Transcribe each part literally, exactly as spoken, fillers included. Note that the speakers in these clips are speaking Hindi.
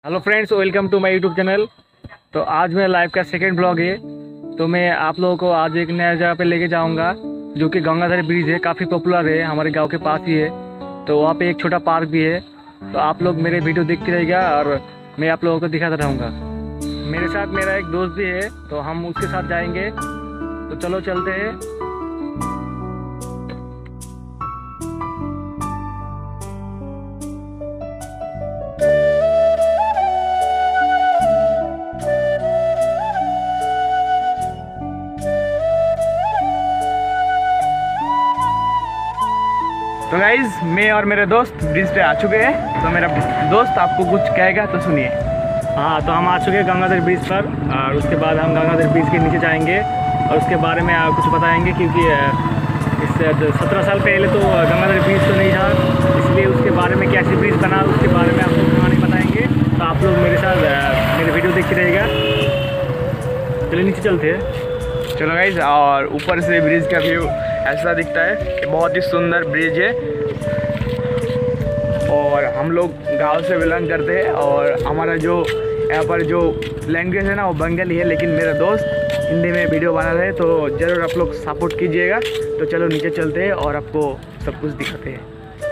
Hello friends, welcome to my YouTube channel. तो आज मेरा लाइव का सेकंड ब्लॉग है। तो मैं आप लोगों को आज एक नया जगह पे लेके जाऊंगा जो कि गंगाधर ब्रिज है। काफ़ी पॉपुलर है, हमारे गांव के पास ही है। तो वहाँ पे एक छोटा पार्क भी है। तो आप लोग मेरे वीडियो देखते रहिएगा और मैं आप लोगों को दिखाता रहूँगा। मेरे साथ मेरा एक दोस्त भी है, तो हम उसके साथ जाएँगे। तो चलो चलते हैं। तो गाइज, मैं और मेरे दोस्त ब्रिज पे आ चुके हैं। तो मेरा दोस्त आपको कुछ कहेगा तो सुनिए। हाँ, तो हम आ चुके हैं गंगाधर ब्रिज पर और उसके बाद हम गंगाधर ब्रिज के नीचे जाएंगे और उसके बारे में कुछ बताएंगे, क्योंकि इससे सत्रह साल पहले तो गंगाधर ब्रिज तो नहीं था, इसलिए उसके बारे में कैसे ब्रिज बना उसके बारे में आपको कहानी बताएंगे। तो आप लोग मेरे साथ मेरे वीडियो देखते रहेगा। चलिए नीचे चलते हैं। चलो गाइज, और ऊपर से ब्रिज का व्यू ऐसा दिखता है कि बहुत ही सुंदर ब्रिज है। और हम लोग गांव से बिलोंग करते हैं और हमारा जो यहाँ पर जो लैंग्वेज है ना वो बंगाली है, लेकिन मेरा दोस्त हिंदी में वीडियो बना रहे हैं। तो ज़रूर आप लोग सपोर्ट कीजिएगा। तो चलो नीचे चलते हैं और आपको सब कुछ दिखाते हैं।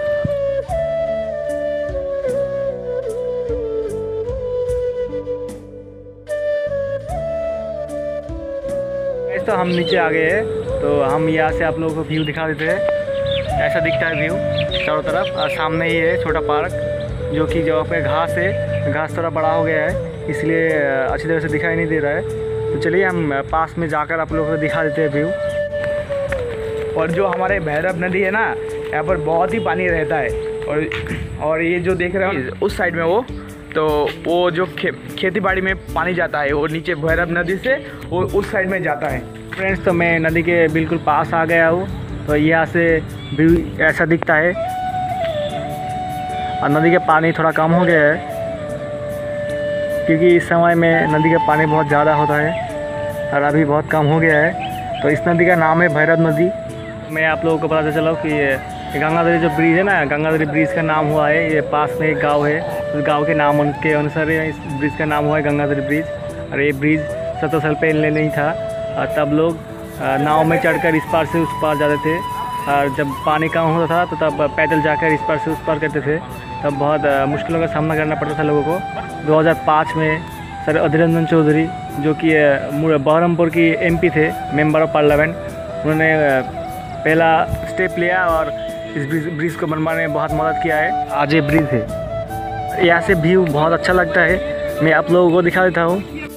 तो हम नीचे आ गए हैं। तो हम यहाँ से आप लोगों को व्यू दिखा देते हैं। ऐसा दिखता है व्यू चारों तरफ, और सामने ही है छोटा पार्क जो कि जहाँ पे घास है। घास थोड़ा बड़ा हो गया है, इसलिए अच्छी तरह से दिखाई नहीं दे रहा है। तो चलिए हम पास में जाकर आप लोगों को दिखा देते हैं व्यू। और जो हमारे भैरव नदी है ना, यहाँ पर बहुत ही पानी रहता है। और और ये जो देख रहे हो उस साइड में वो तो वो जो खे, खेती बाड़ी में पानी जाता है वो नीचे भैरव नदी से वो उस साइड में जाता है। फ्रेंड्स, तो मैं नदी के बिल्कुल पास आ गया हूँ। तो यहाँ से व्यू ऐसा दिखता है और नदी का पानी थोड़ा कम हो गया है, क्योंकि इस समय में नदी का पानी बहुत ज़्यादा होता है और अभी बहुत कम हो गया है। तो इस नदी का नाम है भैरव नदी। मैं आप लोगों को बताता चला कि गंगाधरी जो ब्रिज है ना, गंगाधरी ब्रिज का नाम हुआ है। ये पास में एक गांव है, उस गांव के नाम के अनुसार इस ब्रिज का नाम हुआ है गंगाधरी ब्रिज। और ये ब्रिज सत्तर साल पहले नहीं था, और तब लोग नाव में चढ़कर इस पार से उस पार जाते थे। और जब पानी कम होता था तो तब पैदल जाकर इस पार से उस पार करते थे। तब बहुत मुश्किलों का सामना करना पड़ता था लोगों को। दो हज़ार पाँच में सर अधीर रंजन चौधरी, जो कि बहरमपुर की एमपी थे, मेंबर ऑफ पार्लियामेंट, उन्होंने पहला स्टेप लिया और इस ब्रिज ब्रिज को बनवाने में बहुत मदद किया है। आज ये ब्रिज है। यहाँ से व्यू बहुत अच्छा लगता है। मैं आप लोगों को दिखा देता हूँ।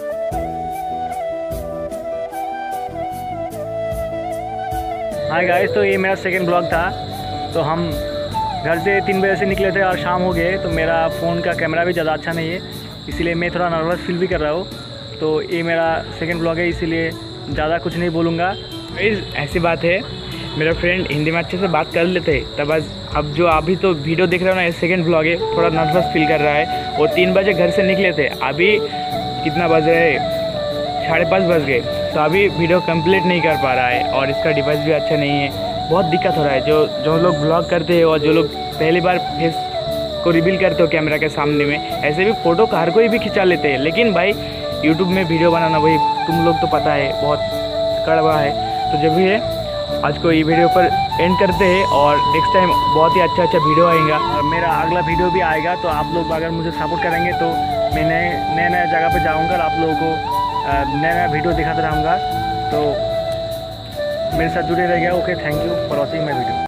हाय गाइस, तो ये मेरा सेकंड ब्लॉग था। तो हम घर से तीन बजे से निकले थे और शाम हो गए। तो मेरा फ़ोन का कैमरा भी ज़्यादा अच्छा नहीं है, इसीलिए मैं थोड़ा नर्वस फील भी कर रहा हूँ। तो ये मेरा सेकंड ब्लॉग है, इसीलिए ज़्यादा कुछ नहीं बोलूँगा। ऐसी बात है, मेरा फ्रेंड हिंदी में अच्छे से बात कर लेते हैं। तब आज अब जो अभी तो वीडियो देख रहे हो ना, ये सेकंड ब्लॉग है, थोड़ा नर्वस फील कर रहा है। वो तीन बजे घर से निकले थे, अभी कितना बज रहा है, साढ़े पाँच बज गए। तो अभी वीडियो कंप्लीट नहीं कर पा रहा है और इसका डिवाइस भी अच्छा नहीं है। बहुत दिक्कत हो रहा है। जो जो लोग ब्लॉग करते हैं और जो लोग पहली बार फेस को रिवील करते हो कैमरा के सामने में, ऐसे भी फ़ोटो हर कोई भी खिंचा लेते हैं, लेकिन भाई यूट्यूब में वीडियो बनाना भाई तुम लोग तो पता है बहुत कड़वा है। तो जब भी है, आज को ये वीडियो पर एंड करते हैं और नेक्स्ट टाइम बहुत ही अच्छा अच्छा वीडियो आएगा और मेरा अगला वीडियो भी आएगा। तो आप लोग अगर मुझे सपोर्ट करेंगे तो मैं नए नए नए जगह पे जाऊंगा और आप लोगों को नया नया वीडियो दिखाता रहूँगा। तो मेरे साथ जुड़े रहिएगा। Okay, thank you for watching my video.